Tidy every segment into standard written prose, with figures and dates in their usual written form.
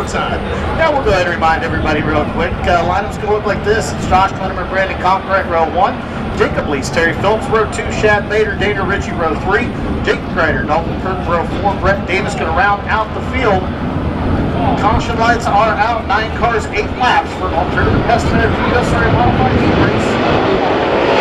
courtside. Now we'll go ahead and remind everybody real quick. Lineups can look like this. It's Josh Klinderman, Brandon Conkright, row 1. Jacob Lees, Terry Phillips, row 2. Shad Bader, Dana Ritchie, row 3. Jake Kreider, Dalton Kirk, row 4. Brett Davis going to round out the field. Caution lights are out. 9 cars, 8 laps for Alternative Pest Management USA Modified Heat Race.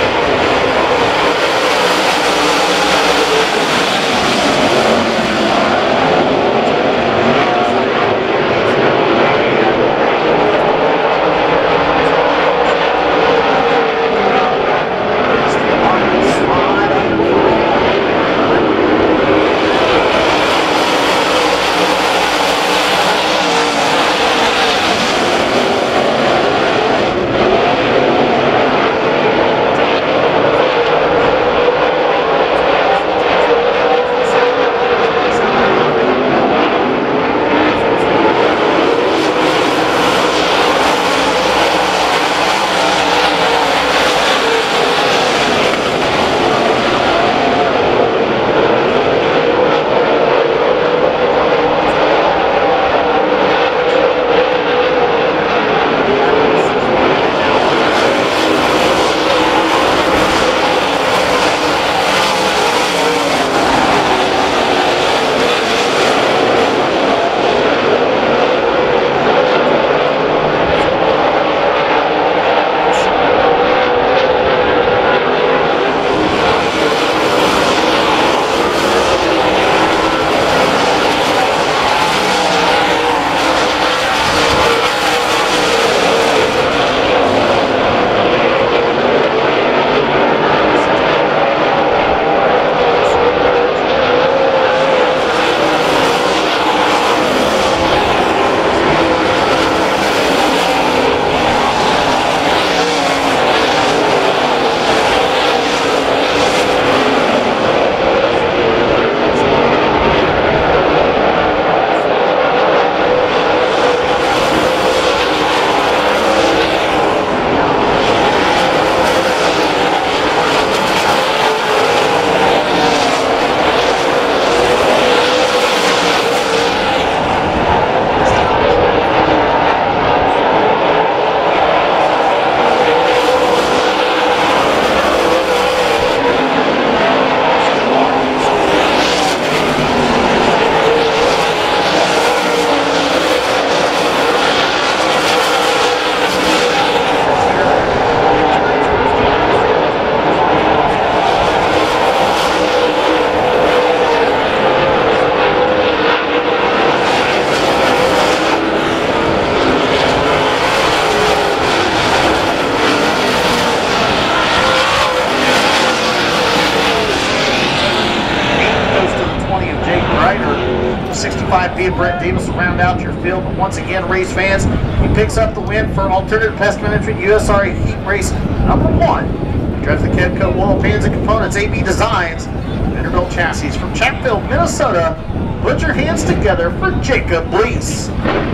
Brett Davis will round out your field. But once again, race fans, he picks up the win for Alternative Pest Management USRA Heat Race number 1. He drives the Kevco Oil Pans and Components AB Designs Vanderbilt Chassis from Chatfield, Minnesota. Put your hands together for Jacob Lees.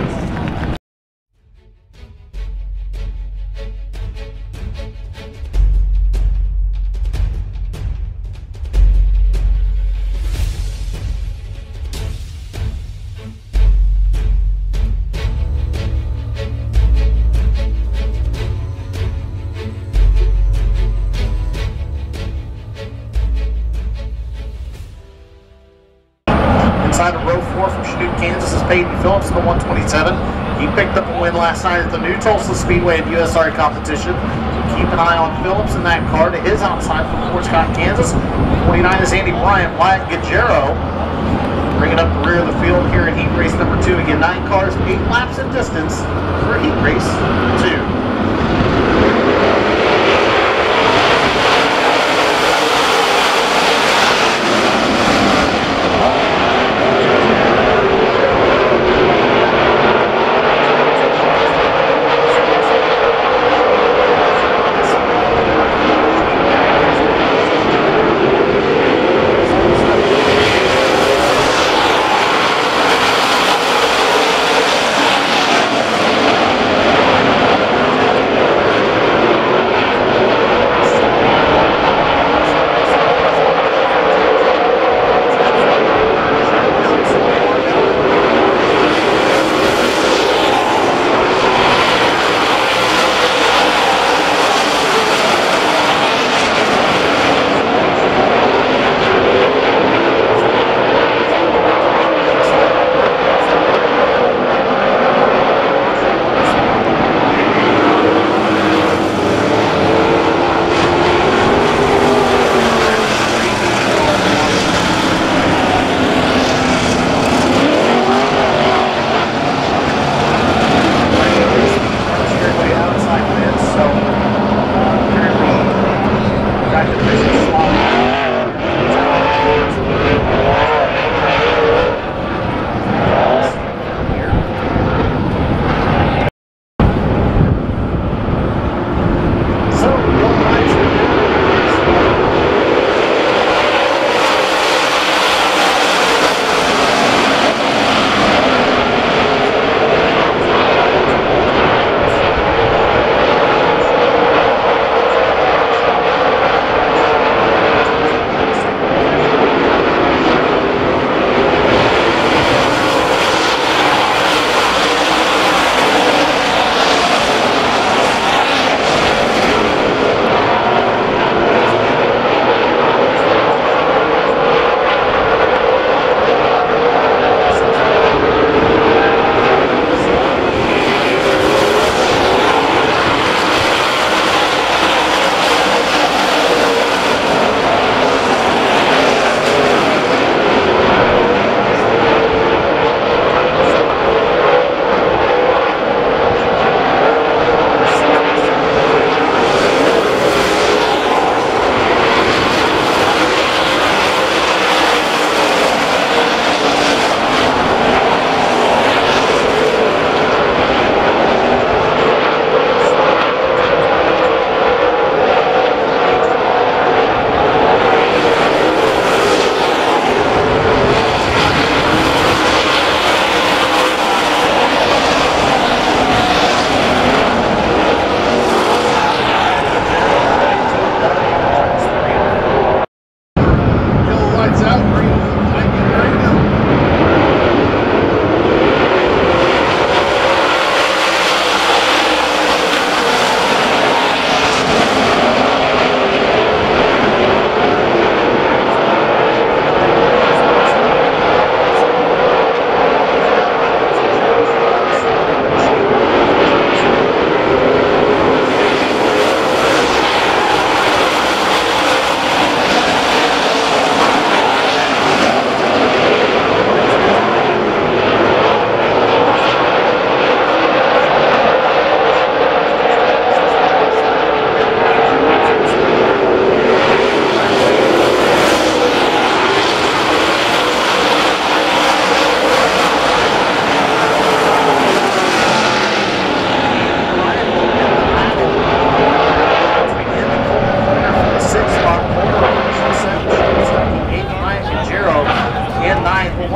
Inside of row 4 from Chanute, Kansas is Peyton Phillips in the 127. He picked up a win last night at the new Tulsa Speedway and USRA competition. So keep an eye on Phillips in that car. To his outside from Fort Scott, Kansas. 29 is Andy Bryant. Wyatt Gajero bringing up the rear of the field here in Heat Race number 2. Again, 9 cars, 8 laps in distance for Heat Race 2.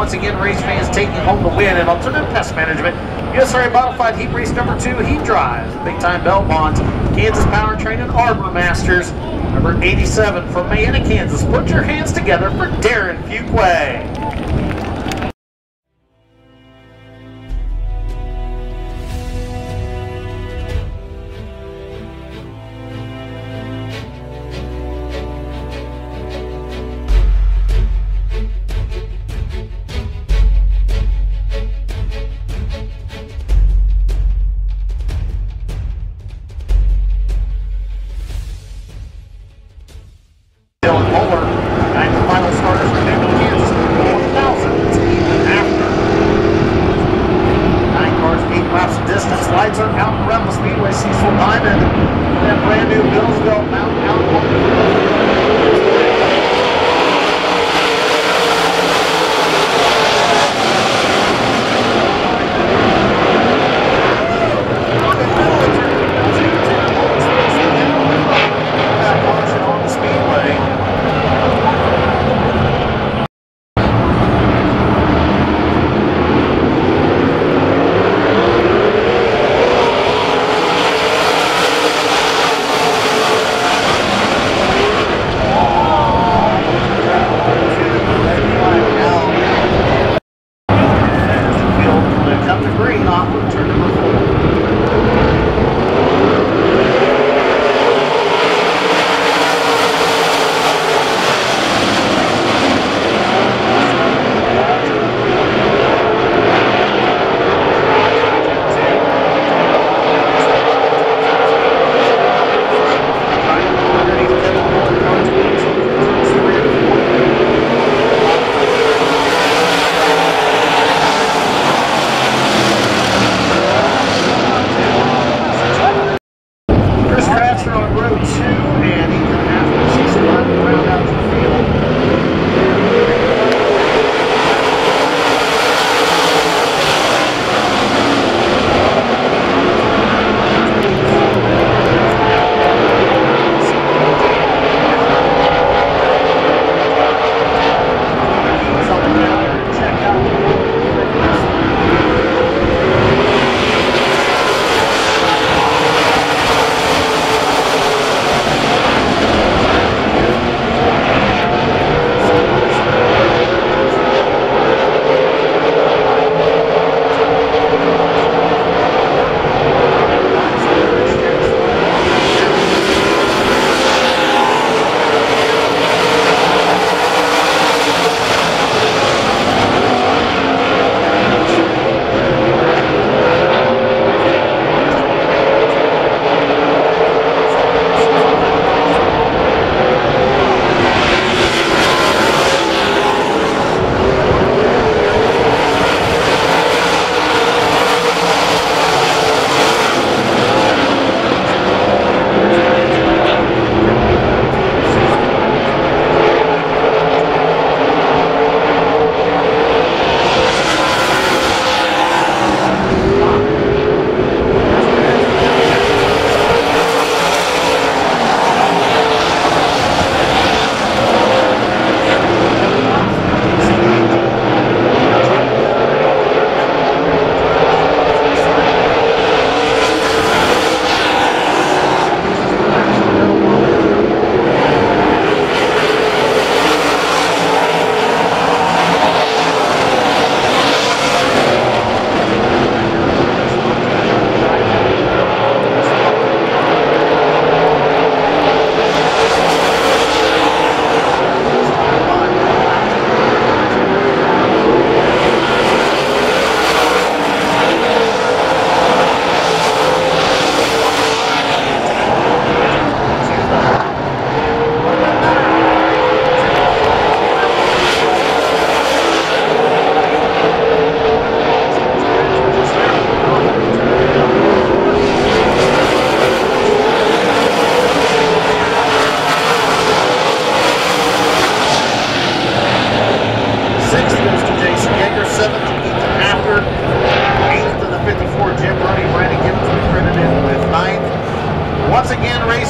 once again, race fans taking home the win. And Alternative Pest Management, USRA Modified Heat Race number 2, Heat Drives, Big Time Belmont, Kansas Powertrain and Arbor Masters, number 87 from Mayetta, Kansas. Put your hands together for Darren Fuqua. Dylan Moeller, 9th final starters for Newton, Kansas.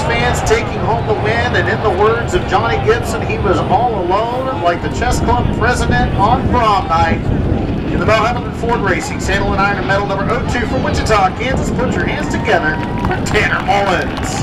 fans taking home the win, and in the words of Johnny Gibson, he was all alone like the chess club president on prom night. In the Bell Hamilton Ford Racing Sandalwood Iron and Metal number 02 from Wichita, Kansas, put your hands together for Tanner Mullins.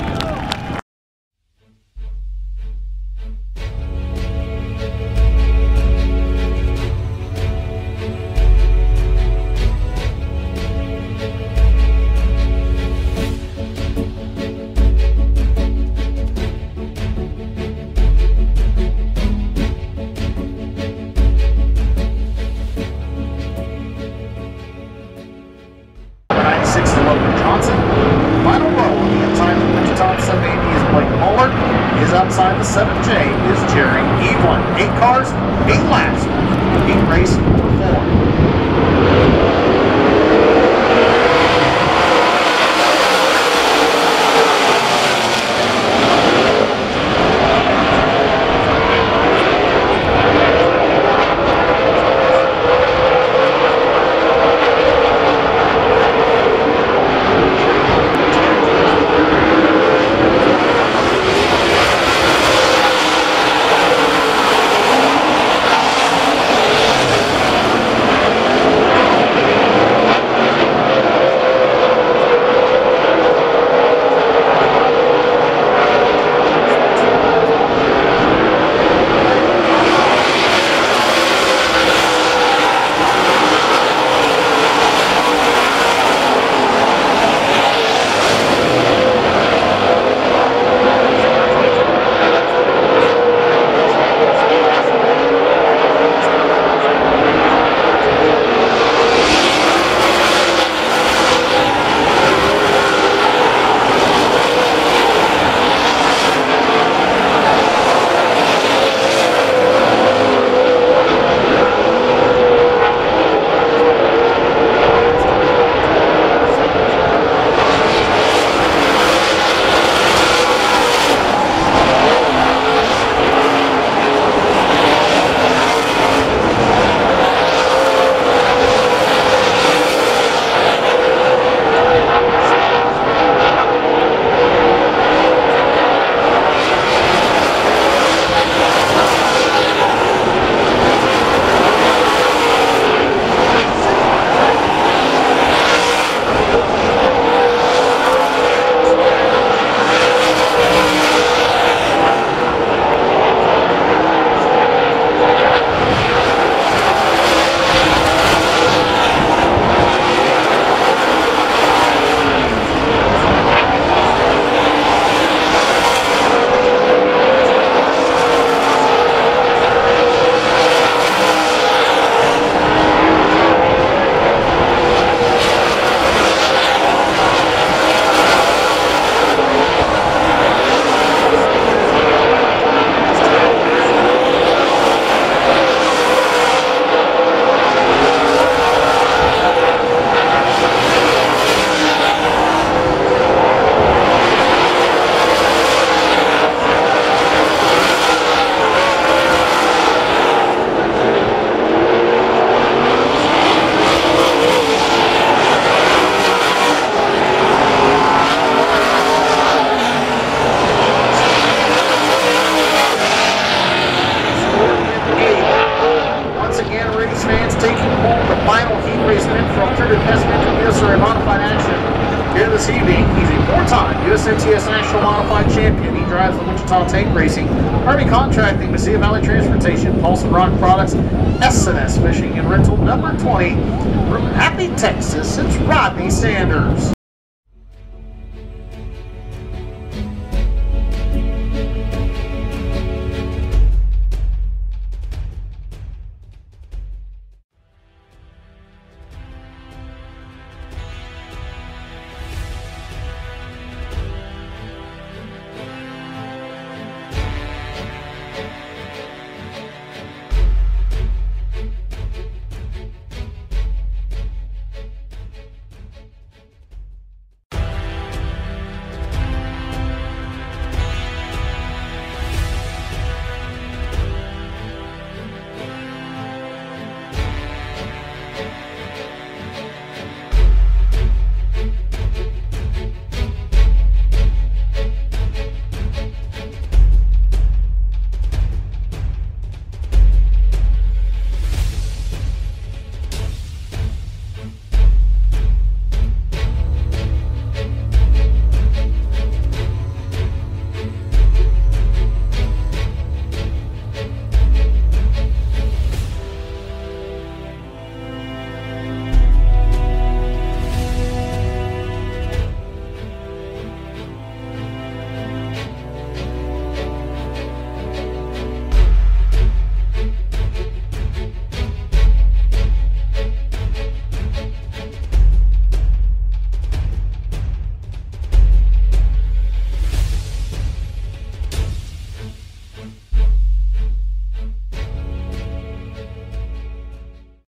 Final roll in the inside of Wichita 780 is Blake Muller. His outside the 7J is Jerry Evelyn. 8 cars, 8 laps, 8 race number 4. this evening. He's a four-time USNTS National Modified Champion. He drives the Wichita Tank Racing, Harvey Contracting, Mesilla Valley Transportation, Paulson Rock Products, S&S Fishing and Rental, number 20. From Happy, Texas, it's Rodney Sanders.